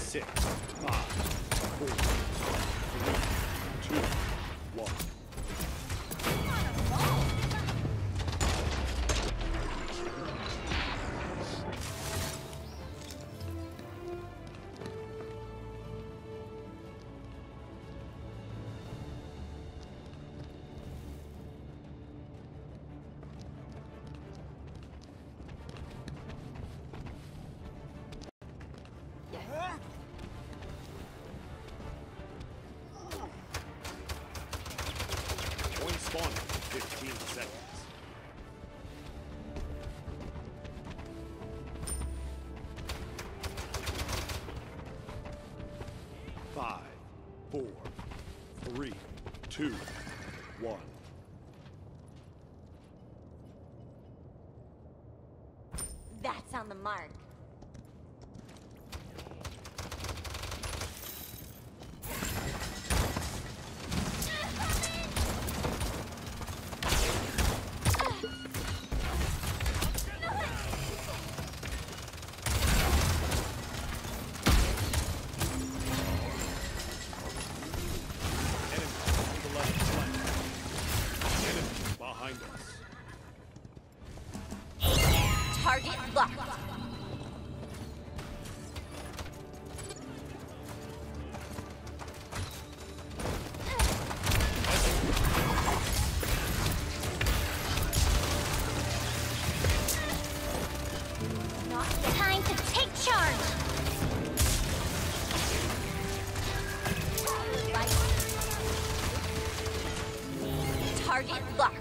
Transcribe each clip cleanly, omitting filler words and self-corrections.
6, 5, 4, 3, 2, 1. Point spawning in 15 seconds. 5, 4, 3, 2, 1. That's on the mark. Behind us. Target locked. Not time to take charge. Target locked.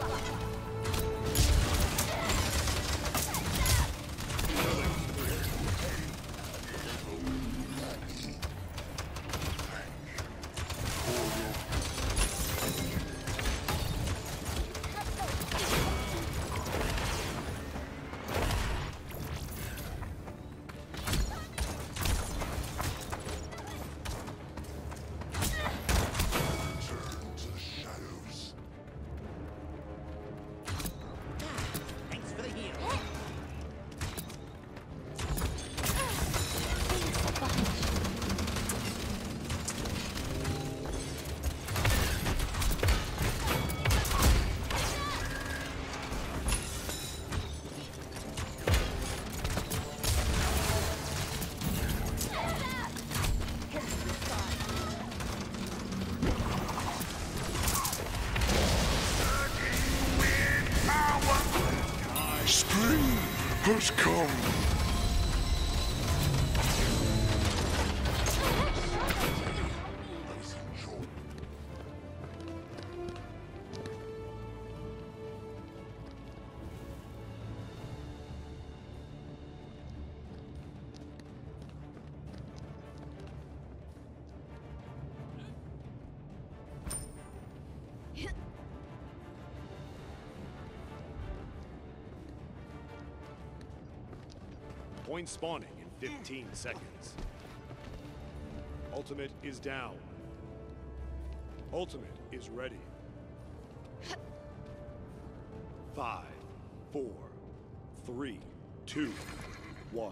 Spring has come. Point spawning in 15 seconds. Ultimate is down. Ultimate is ready. 5, 4, 3, 2, 1.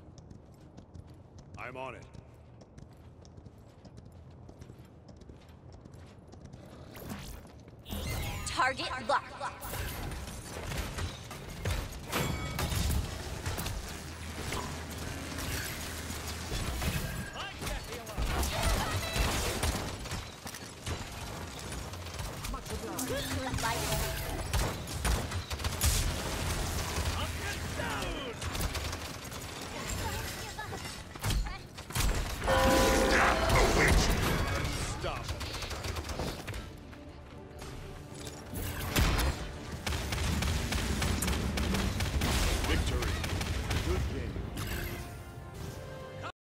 I'm on it. Target locked.